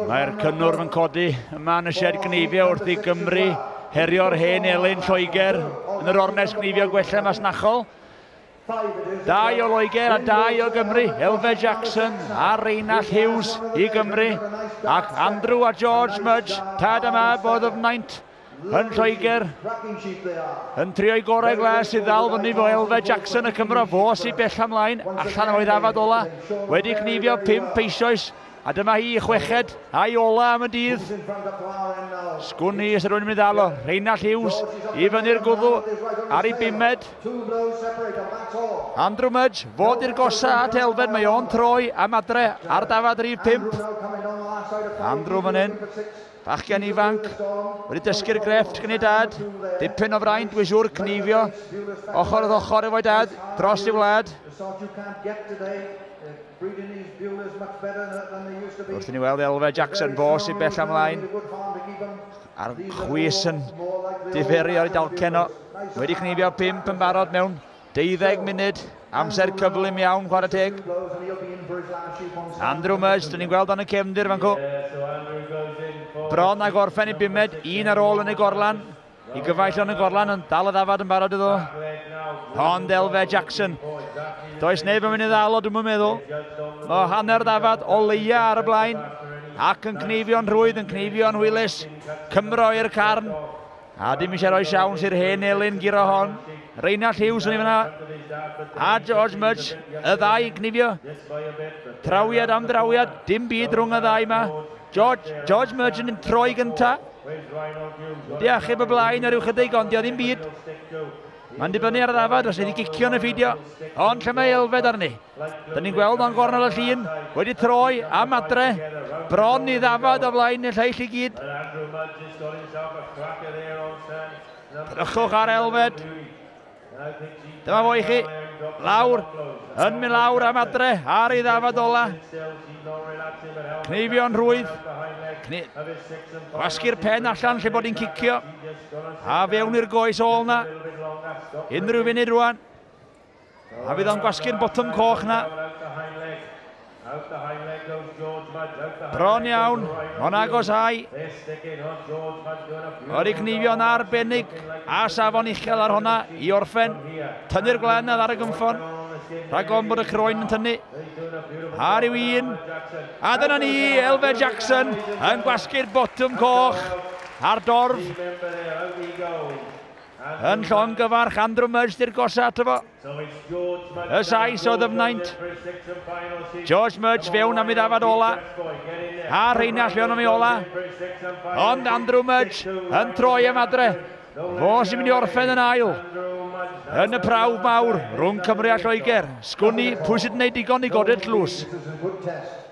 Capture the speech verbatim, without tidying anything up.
Mae'r cynnwrf yn codi yma yn y sied gneifio wrth i Gymru herio'r hen Elin Lloegr yn yr ornes gneifio gwella masnachol. Dau o Lloegr a dau o Gymru, Elfed Jackson a Reinald Hughes i Gymru, ac Andrew a George Mudge, tad yma bod of Naint yn Lloegr, yn trio'i gorau glas i ddal fyny fo Elfed Jackson y Cymro, fo sy'n bell ymlaen, allan o'i ddafad ola, wedi cnifio pump eisoes, a dyma hi chweched a'i ola am y dydd. Sgwn ni os ydw'n mynd i ddalo, Reinald Hughes i fyny'r gwddw ar ei bimed. Andrew Mudge, fod i'r gosa at Elfed, mae o'n troi am adre ar dafad rhif pump. Andrew fan hyn, bachgen ifanc, wedi dysgu'r grefft gen i dad, dipyn o fraint, dwi'n siŵr cnifio, ochr oedd ochr efo'i dad, dros i wlad. Wrth i ni weld Elfed Jackson, fo sy'n bell ymlaen, a'r chwys yn diferu ar ei dalcen o. Wedi cnifio pump yn barod mewn deuddeg munud, amser cyflym iawn, chwarae teg. Andrew Mudge, dyn ni'n gweld o'n y cefndir fan co. Bron a gorffen i bumed, un ar ôl yn y gorlan. I gyfaill o'n y gorlan, yn dal y ddafad yn barod iddo. Ond Elfed Jackson. Does neb yn mynd i ddal o, dwi'n meddwl. O hanner ddafad o leia ar y blaen. Ac yn cnifio'n rhwydd, yn cnifio'n hwylus. Cymro i'r carn. A dim eisiau rhoi siawns i'r hen Elin giro hon. Reinald Hughes yn ei fyna. A George Mudge, y ddau yn cnifio. Trawiad am drawiad, dim byd rhwng y ddau yma. George, George Mudge yn troi gynta. Di achub y blaen ar yw chydig, ond di o ddim byd. Mae'n dibynnu ar y ddafad, os wedi gicio yn y ffidio. Ond lle mae Elfed arni. Dyna ni'n gweld o'n gornel y llun. Wedi troi am adre. Bron i ddafad o blaen y lleill i gyd. Drychwch ar Elfed. Dyma fo i chi. Lawr. Yn mynd lawr am adre. Ar i ddafad ola. Cnifio'n rhwydd. Gwasgu'r pen allan lle bod hi'n cicio. A fewn i'r goes ôl na. Unrhyw funud rwan. A fydd o'n gwasgu'r botwm coch na. Bron iawn. O'n agosau. Oeddi cnifio'n arbennig. A safon uchel ar honna i orffen. Tynnu'r glenedd ar y gymffon. Rhag o'n bod y croen yn tynnu. Ar yw un. A dyna ni, Elfed Jackson yn gwasgu'r botwm coch ar dorf. Yn llon gyfarch, Andrew Mudge di'r gosa ato fo. Y sais o ddyfnaint. George Mudge fewn am ei ddafad ola. A Reinald fewn am ei ola. Ond Andrew Mudge yn troi am adre. Fo sy'n mynd i orffen yn ail. Yn y prawf mawr, rhwng Cymru a Lloegr. Sgwn ni, pwy sydd yn gwneud digon i godi'r tlws?